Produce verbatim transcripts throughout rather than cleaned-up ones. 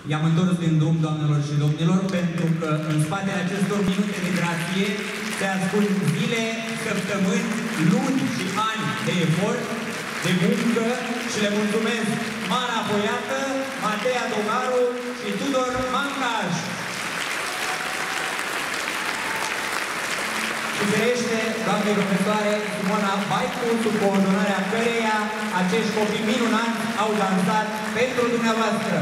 I-am întors din drum, doamnelor și domnilor, pentru că în spatele acestor minute de grație se ascund zile, săptămâni, luni și ani de efort, de muncă și le mulțumesc Mara Poiată, Matea Dogaru și Tudor Mancaș. Și firește, doamne profesoare Simona Baicu, sub coordonarea căreia acești copii minunați au dansat pentru dumneavoastră.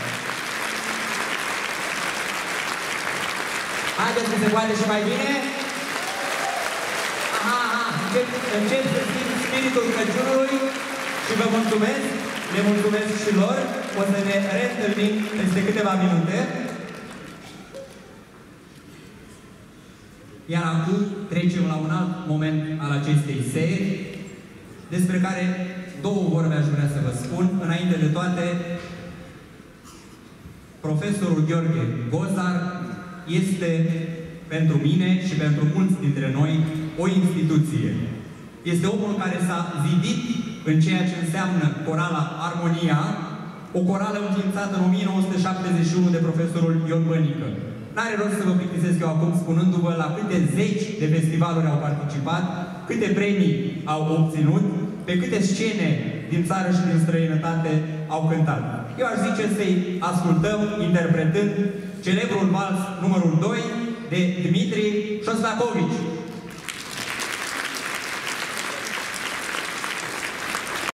Haideți că se poate și mai bine. Aha, aha, încep, încep să simt spiritul Crăciunului și vă mulțumesc, le mulțumesc și lor. O să ne reîntâlnim peste câteva minute. Iar acum trecem la un alt moment al acestei serii, despre care două vorbe aș vrea să vă spun. Înainte de toate, profesorul Gheorghe Gozar este pentru mine și pentru mulți dintre noi o instituție. Este omul care s-a zidit în ceea ce înseamnă corala Armonia, o corală înființată în o mie nouă sute șaptezeci și unu de profesorul Ion Bănică. N-are rost să vă plictisesc eu acum spunându-vă la câte zeci de festivaluri au participat, câte premii au obținut, pe câte scene din țară și din străinătate au cântat. Eu aș zice să-i ascultăm interpretând celebrul vals numărul doi de Dmitri Șostakovici.